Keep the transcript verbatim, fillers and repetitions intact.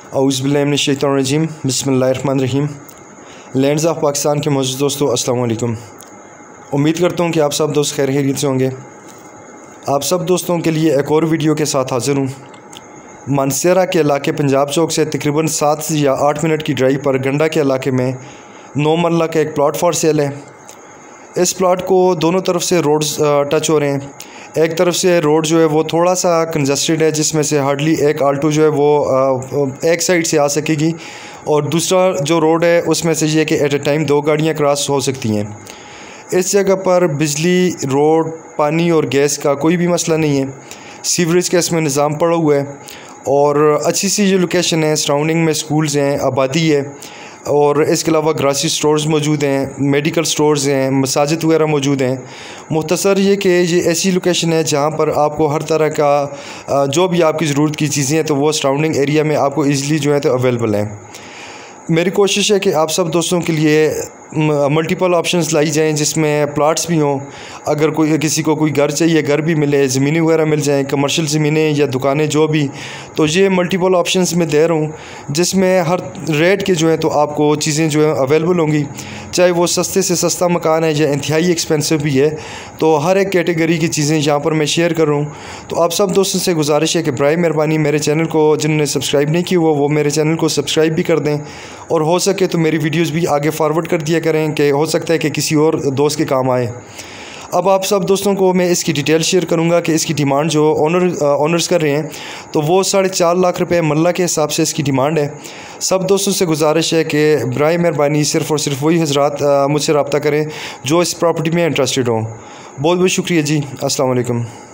औज़ुबिल्लाहिमिनश्शैतानिर्रजीम बिस्मिल्लाहिर्रहमानिर्रहीम। Lands of Pakistan के मौजूद दोस्तों, अस्सलाम वालेकुम। उम्मीद करता हूँ कि आप सब दोस्त खैर खैरियत से होंगे। आप सब दोस्तों के लिए एक और वीडियो के साथ हाज़िर हूँ। मानसेरा के इलाके पंजाब चौक से तकरीबन सात या आठ मिनट की ड्राइव पर गंडा के इलाके में नौ मरला का एक प्लाट फॉर सेल है। इस प्लाट को दोनों तरफ से रोड्स टच हो रहे हैं। एक तरफ से रोड जो है वो थोड़ा सा कंजस्टेड है, जिसमें से हार्डली एक आल्टो जो है वो एक साइड से आ सकेगी, और दूसरा जो रोड है उसमें से ये कि एट ए टाइम दो गाड़ियां क्रॉस हो सकती हैं। इस जगह पर बिजली, रोड, पानी और गैस का कोई भी मसला नहीं है। सीवरेज का इसमें निज़ाम पड़ा हुआ है और अच्छी सी ये लोकेशन है। सराउंडिंग में स्कूल्स हैं, आबादी है, और इसके अलावा ग्रासी स्टोर्स मौजूद हैं, मेडिकल स्टोर्स हैं, मसाजिद वगैरह मौजूद हैं। मुख्तसर ये कि ये ऐसी लोकेशन है जहाँ पर आपको हर तरह का जो भी आपकी ज़रूरत की चीज़ें हैं तो वो सराउंडिंग एरिया में आपको ईज़िली जो है तो अवेलेबल हैं। मेरी कोशिश है कि आप सब दोस्तों के लिए मल्टीपल ऑप्शंस लाई जाएं, जिसमें प्लाट्स भी हों। अगर कोई किसी को कोई घर चाहिए, घर भी मिले, ज़मीनें वगैरह मिल जाएं, कमर्शियल ज़मीनें या दुकानें जो भी, तो ये मल्टीपल ऑप्शंस में दे रहा हूँ, जिसमें हर रेट के जो है तो आपको चीज़ें जो है अवेलेबल होंगी। चाहे वो सस्ते से सस्ता मकान है या इंतहाई एक्सपेंसिव भी है, तो हर एक कैटेगरी की चीज़ें यहाँ पर मैं शेयर कर रहा हूँ। तो आप सब दोस्तों से गुजारिश है कि बराए मेहरबानी मेरे चैनल को, जिन्होंने सब्सक्राइब नहीं किया हुआ वो मेरे चैनल को सब्सक्राइब भी कर दें, और हो सके तो मेरी वीडियोज़ भी आगे फॉरवर्ड कर दिया करें कि हो सकता है कि किसी और दोस्त के काम आए। अब आप सब दोस्तों को मैं इसकी डिटेल शेयर करूंगा कि इसकी डिमांड जो ओनर ओनर्स कर रहे हैं तो वो साढ़े चार लाख रुपए मल्ला के हिसाब से इसकी डिमांड है। सब दोस्तों से गुजारिश है कि बराए मेहरबानी सिर्फ़ और सिर्फ वही हज़रात मुझसे रब्ता करें जो इस प्रॉपर्टी में इंटरेस्टेड हों। बहुत बहुत शुक्रिया जी। अस्सलाम वालेकुम।